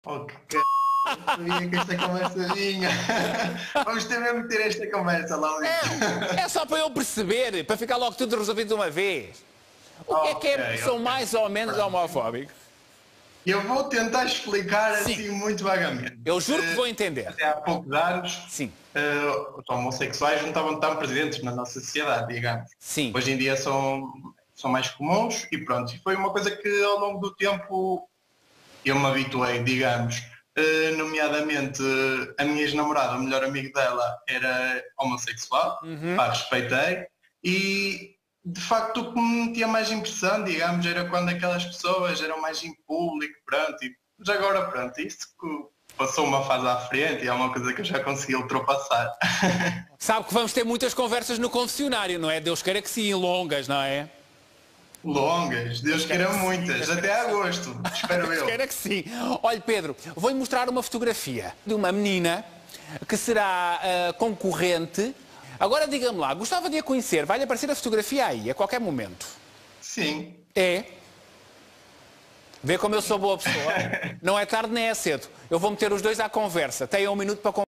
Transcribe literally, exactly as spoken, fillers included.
Oh, que c... sabia que esta conversa vinha. Vamos ter mesmo que ter esta conversa, Laurito. É, é só para eu perceber, para ficar logo tudo resolvido de uma vez. O que é que é Ok, são ok. mais ou menos Pronto. homofóbicos? Eu vou tentar explicar Sim. assim muito vagamente. Eu juro que Eh, vou entender. Até há poucos anos, Sim. eh, os homossexuais não estavam tão presentes na nossa sociedade, digamos. Sim. Hoje em dia são, são mais comuns e pronto. E foi uma coisa que ao longo do tempo eu me habituei, digamos. Uh, nomeadamente, a minha ex-namorada, o melhor amigo dela, era homossexual, Uhum. pá, respeitei, e de facto o que me metia mais impressão, digamos, era quando aquelas pessoas eram mais em público, pronto, e mas agora pronto, isso que passou uma fase à frente e é uma coisa que eu já consegui ultrapassar. Sabe que vamos ter muitas conversas no confessionário, não é? Deus queira que sim, longas, não é? Longas, Deus queira que muitas, até agosto, espero Deus eu. queira que sim. Olha, Pedro, vou-lhe mostrar uma fotografia de uma menina que será uh, concorrente. Agora diga-me lá, gostava de a conhecer, vai-lhe aparecer a fotografia aí, a qualquer momento. Sim. É? Vê como eu sou boa pessoa? Não é tarde nem é cedo. Eu vou meter os dois à conversa. Tenham um minuto para